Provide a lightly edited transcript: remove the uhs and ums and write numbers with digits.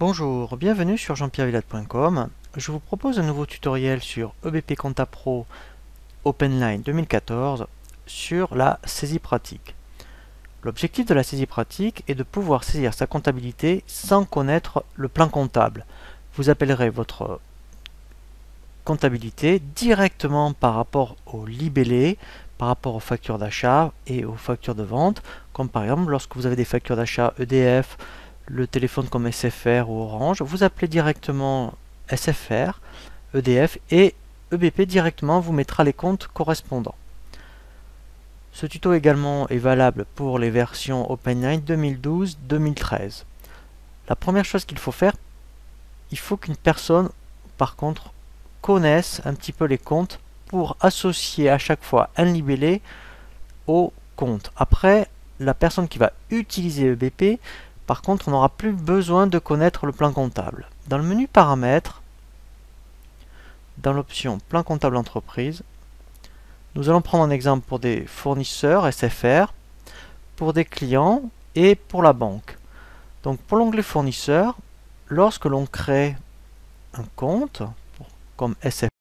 Bonjour, bienvenue sur jean-pierre-villade.com. Je vous propose un nouveau tutoriel sur EBP Compta Pro OpenLine 2014 sur la saisie pratique. L'objectif de la saisie pratique est de pouvoir saisir sa comptabilité sans connaître le plan comptable. Vous appellerez votre comptabilité directement par rapport au libellé, par rapport aux factures d'achat et aux factures de vente, comme par exemple lorsque vous avez des factures d'achat EDF, le téléphone comme SFR ou Orange, vous appelez directement SFR, EDF et EBP directement vous mettra les comptes correspondants. Ce tuto également est valable pour les versions OpenLine 2012-2013. La première chose qu'il faut faire, il faut qu'une personne, par contre, connaisse un petit peu les comptes pour associer à chaque fois un libellé au compte. Après, la personne qui va utiliser EBP, par contre, on n'aura plus besoin de connaître le plan comptable. Dans le menu paramètres, dans l'option plan comptable entreprise, nous allons prendre un exemple pour des fournisseurs SFR, pour des clients et pour la banque. Donc pour l'onglet fournisseurs, lorsque l'on crée un compte comme SFR,